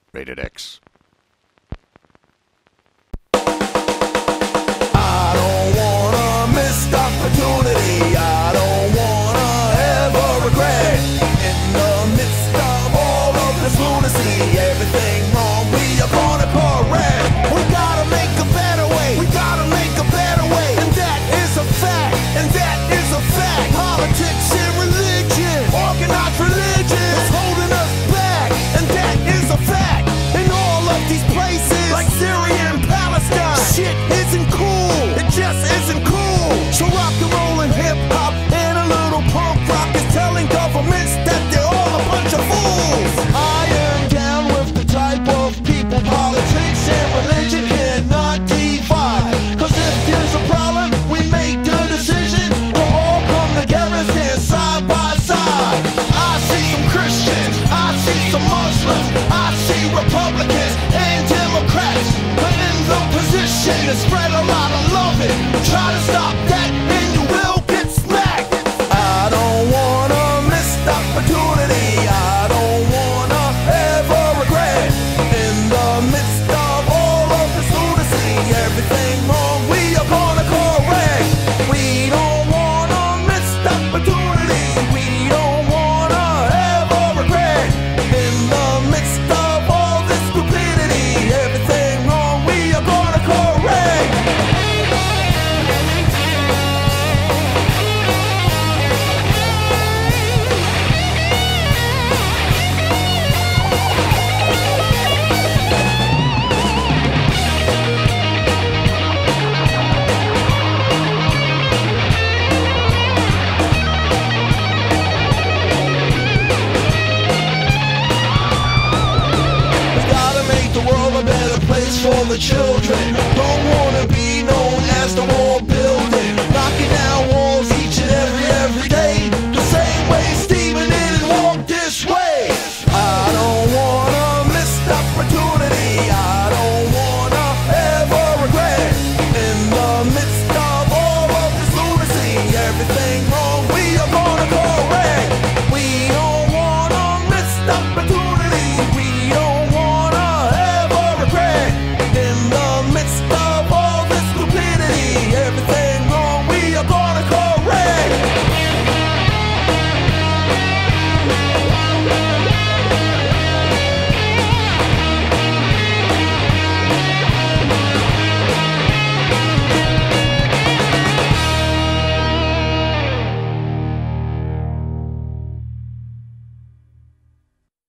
Rated X. I don't wanna miss the opportunity. I don't wanna ever regret. In the midst of all of this lunacy, everything wrong, we are gonna correct. We gotta make a better way. We gotta make a better way. And that is a fact. And that is a fact. Politics and religion, organized religion, is holding us back. And that is a fact. In all of these places, like Syria and Palestine, shit isn't cool. It just isn't cool. So rock and roll and hip hop and a little punk rock is telling governments that they're all a bunch of fools. I am down with the type of people politics and religion cannot divide. Cause if there's a problem, we make the decision to all come together and stand side by side. I see some Christians, I see some Muslims, I see Republicans and Democrats. But in the position to spread a lot of loving, try to stop that and you will get smacked. I don't wanna miss the opportunity. I don't wanna ever regret. In the midst of all of this lunacy, everything wrong, we are gonna correct. We don't wanna miss the opportunity. We don't wanna ever regret. In the midst of all this stupidity, everything wrong, we are gonna correct. We gotta make the world a better place for the children. Don't wanna be known as the war bill.